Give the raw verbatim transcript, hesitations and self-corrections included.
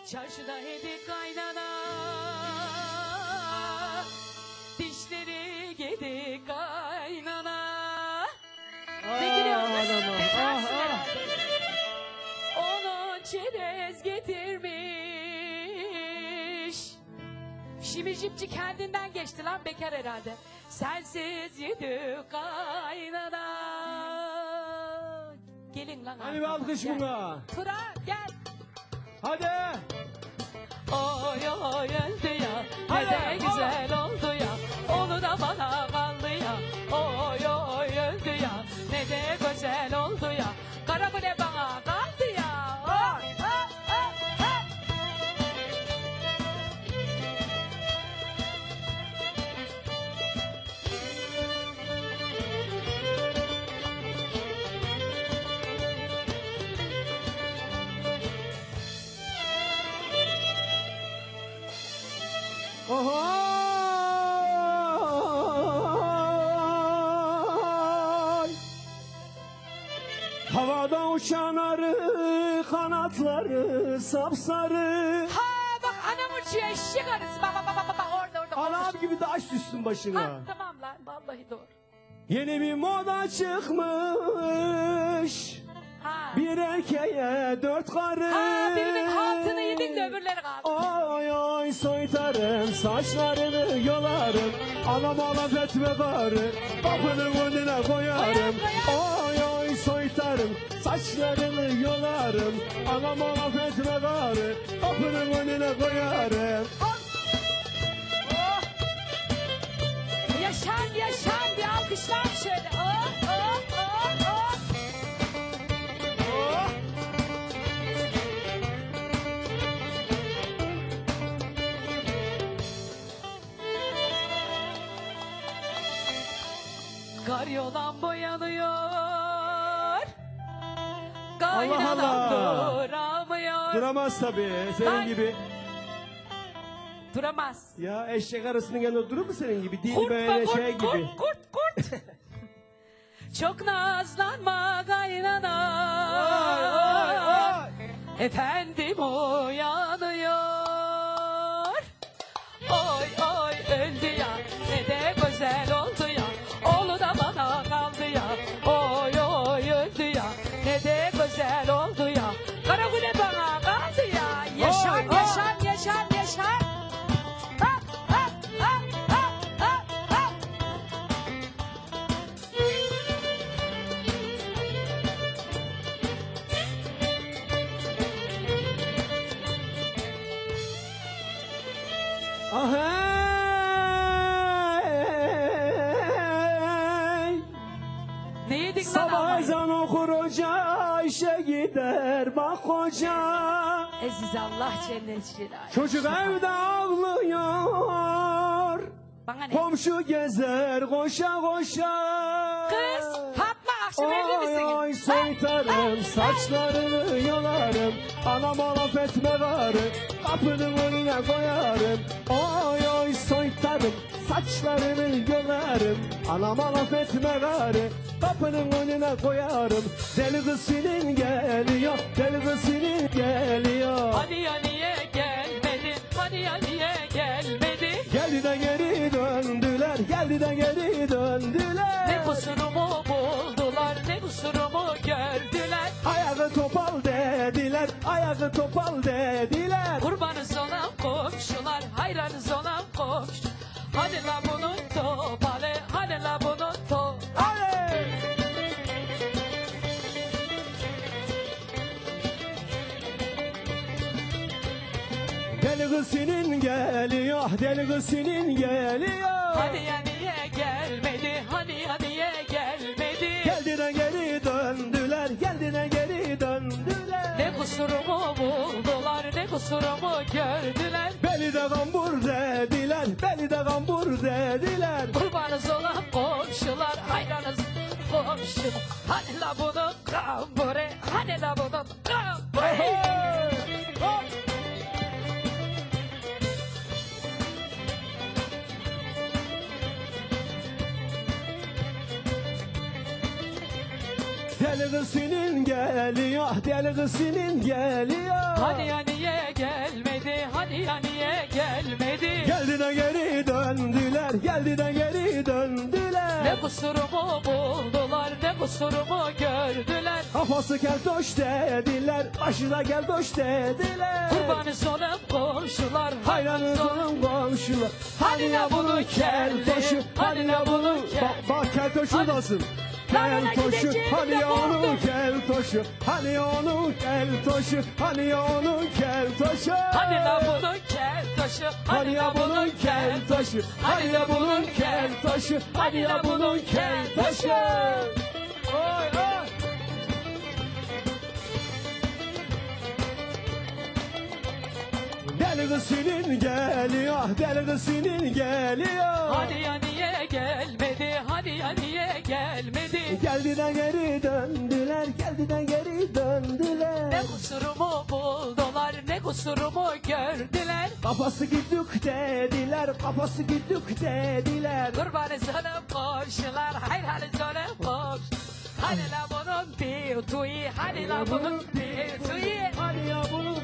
Çarşıda hedi kaynana, dişleri yedi kaynana. Ne gülüyorsun? Ah, ah. Onu çerez getirmiş. Şimicipçi kendinden geçti lan, bekar herhalde. Sensiz yedi kaynana. Gelin lan. Hani bir alkış gel. buna. Turan gel. Hadi. Oy oy öldü ya, Hadi, ne de hadi. güzel oldu ya, onu da bana kaldı ya. Oy oy öldü ya, ne de güzel oldu ya, Karakule bana kaldı ya. Oy, oy, oy, oy. Ohoy. Havada uçan arı, kanatları sapsarı. Ha bak anam uçuyor, eşek arısı, bak bak bak bak bak, orada orada. Anam gibi taş düşsün başına. Ha tamam lan, vallahi doğru. Yeni bir moda çıkmış. Ha. Bir erkeğe dört karı. Ha birinin altını yedin de öbürleri kaldı. Oy oy soytarım, saçlarını yolarım. Anama laf etme karı, kapının önüne koyarım. Oy oy soytarım, saçlarını yolarım. Anama laf etme karı, kapının önüne koyarım. Oh. Yaşan yaşan, bir alkışlar şöyle. Oh oh oh oh. Oh. Karyolan boyanıyor, Allah kaynanan Allah. duramıyor. Duramaz tabii, senin Ay. gibi. Duramaz. Ya eşek arasının yanında durur mu senin gibi? Değil Kurt böyle be, kurt, şey kurt, gibi. kurt, kurt. Çok nazlanma kaynana. Ay, ay, ay. Efendim uyanıyor. Oy oy öldü ya, ne de güzel oldu ya, oğlu da bana kaldı ya. Oy oy öldü ya, ne de güzel oldu ya, Karakule bana kaldı ya. Yaşan Oy, oy. yaşan yaşan yaşan. Ha, ha, ha, ha, ha, ha. Ah hey. Ne yedik lan Sabah Almanya? ezan okur hoca, işe gider bak hoca. Aziz Allah cennet Celal. Çocuk evde ağlıyor, Bana ne? komşu gezer koşa koşa. Kız Fatma, akşam evli misin? Oy oy soytarım, saçlarını yolarım. Anama laf etme varı, kapının önüne koyarım. Oy oy soytarım, saçlarını yolarım. Anama laf etme varı, kapının önüne koyarım. Deli kız senin geliyor, deli kız senin geliyor. Hani ya niye gelmedi? Hani ya niye gelmedi? Geldi de geri döndüler, geldi de geri döndüler. Ne kusurumu buldular, ne kusurumu gördüler. Ayağı topal dediler, ayağı topal dediler. Kurbanız olan komşular, hayranız olan komşu. Hadi la bunun topalı, hadi la bunun topalı. Hadi! Deli kız senin geliyor, deli kız senin geliyor. Hadi ya niye gelmedi, hani ya niye gelmedi? Geldi de geri döndüler, geldi de geri döndüler. Ne kusurumu buldular, ne kusurumu gördüler. Beli de kambur dediler, beli de kambur dediler. Kurbanız olan komşular, hayranız komşular. Hani la bunun kambure, hani la bunun kambure. Deli kız senin geliyor, deli kız senin geliyor. Hani ya niye gelmedi, hani ya niye gelmedi? Geldi de geri döndüler, geldi de geri döndüler. Ne kusurumu buldular, ne kusurumu gördüler. Kafası keltoş dediler, başı da keltoş dediler. Kurbanı olalım komşular, Hayranız olun komşular. Hani ya bunun keltoşu, hani ya bunun... Bak, bak keltoş şuradasın. Larına Keltoşu, gideceğim hani de ya onun buldum. keltoşu, hani ya onun keltoşu, hani ya onun keltoşu. Hani la bunun kel taşı, Hani ya bunun keltoşu, hani ya bunun keltoşu, hani ya bunun keltoşu. Oy oy. Deli kız senin geliyor, deli kız senin geliyor. Hani ya niye gelmedi, hani ya niye gelmedi? Geldi de geri döndüler, geldi de geri döndüler. Ne kusurumu buldular, ne kusurumu gördüler. Kafası gidük dediler, kafası gidük dediler. Kurbanı sanım komşular, hayranı sanım komş. Hani la bunun bir tuyi, hani la bunun bir tuyi. Hani ya bunun